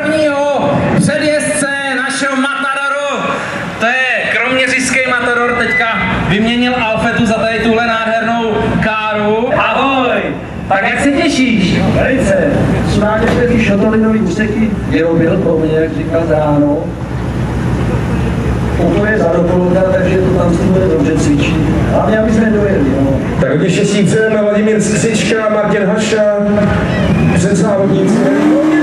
prvního předjezdce našeho Matadoru. To je kroměřížský Matador, teďka vyměnil Alfetu za tady tuhle nádhernou káru. Ahoj! Tak jak se těšíš? Velice. Jsou nám některý šotolinový úseky vyrobil pro mě, jak říkal ráno. To je za dopoledne, takže to tam si bude dobře cvičit. Hlavně, aby jsme dojeli. No. Tak hodně štěstí přejeme Vladimír Skřička, Martin Haša, předzávodníci.